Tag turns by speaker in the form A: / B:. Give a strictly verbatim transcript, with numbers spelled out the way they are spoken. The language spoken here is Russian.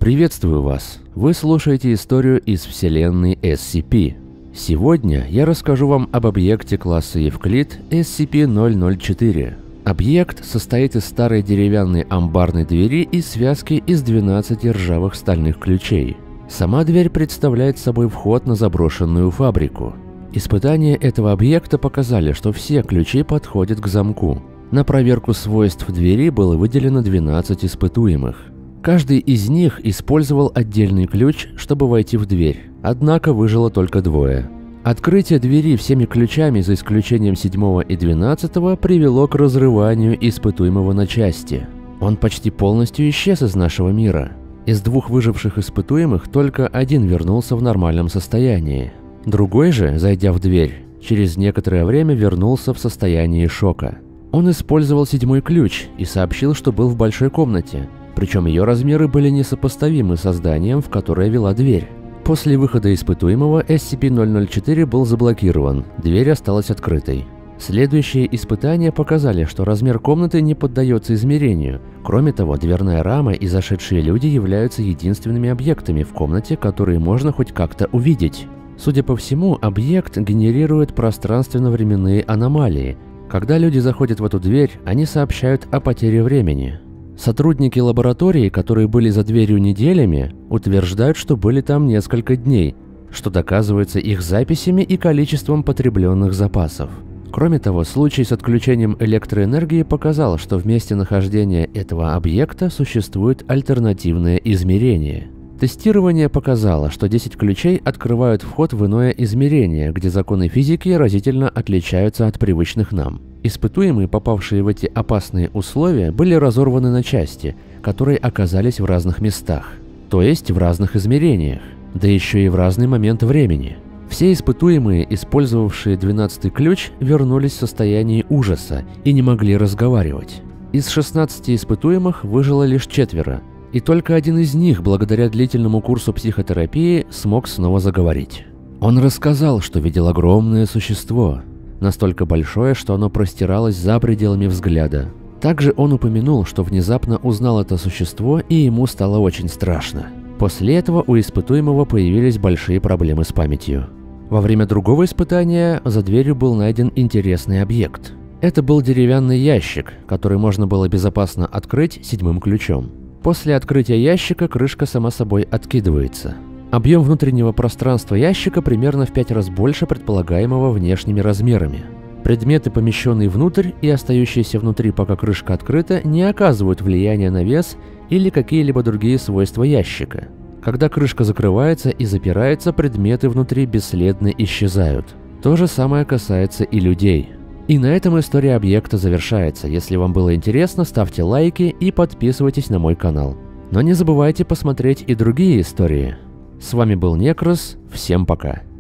A: Приветствую вас! Вы слушаете историю из вселенной эс си пи. Сегодня я расскажу вам об объекте класса Евклид эс си пи ноль ноль четыре. Объект состоит из старой деревянной амбарной двери и связки из двенадцати ржавых стальных ключей. Сама дверь представляет собой вход на заброшенную фабрику. Испытания этого объекта показали, что все ключи подходят к замку. На проверку свойств двери было выделено двенадцать испытуемых. Каждый из них использовал отдельный ключ, чтобы войти в дверь, однако выжило только двое. Открытие двери всеми ключами, за исключением седьмого и двенадцатого, привело к разрыванию испытуемого на части. Он почти полностью исчез из нашего мира. Из двух выживших испытуемых только один вернулся в нормальном состоянии. Другой же, зайдя в дверь, через некоторое время вернулся в состоянии шока. Он использовал седьмой ключ и сообщил, что был в большой комнате, причем ее размеры были несопоставимы со зданием, в которое вела дверь. После выхода испытуемого эс си пи ноль ноль четыре был заблокирован, дверь осталась открытой. Следующие испытания показали, что размер комнаты не поддается измерению. Кроме того, дверная рама и зашедшие люди являются единственными объектами в комнате, которые можно хоть как-то увидеть. Судя по всему, объект генерирует пространственно-временные аномалии. Когда люди заходят в эту дверь, они сообщают о потере времени. Сотрудники лаборатории, которые были за дверью неделями, утверждают, что были там несколько дней, что доказывается их записями и количеством потребленных запасов. Кроме того, случай с отключением электроэнергии показал, что в месте нахождения этого объекта существует альтернативное измерение. Тестирование показало, что десять ключей открывают вход в иное измерение, где законы физики разительно отличаются от привычных нам. Испытуемые, попавшие в эти опасные условия, были разорваны на части, которые оказались в разных местах, то есть в разных измерениях, да еще и в разный момент времени. Все испытуемые, использовавшие двенадцатый ключ, вернулись в состоянии ужаса и не могли разговаривать. Из шестнадцати испытуемых выжило лишь четверо, и только один из них, благодаря длительному курсу психотерапии, смог снова заговорить. Он рассказал, что видел огромное существо, настолько большое, что оно простиралось за пределами взгляда. Также он упомянул, что внезапно узнал это существо, и ему стало очень страшно. После этого у испытуемого появились большие проблемы с памятью. Во время другого испытания за дверью был найден интересный объект. Это был деревянный ящик, который можно было безопасно открыть седьмым ключом. После открытия ящика крышка сама собой откидывается. Объем внутреннего пространства ящика примерно в пять раз больше предполагаемого внешними размерами. Предметы, помещенные внутрь и остающиеся внутри, пока крышка открыта, не оказывают влияния на вес или какие-либо другие свойства ящика. Когда крышка закрывается и запирается, предметы внутри бесследно исчезают. То же самое касается и людей. И на этом история объекта завершается. Если вам было интересно, ставьте лайки и подписывайтесь на мой канал. Но не забывайте посмотреть и другие истории. С вами был Некрос, всем пока.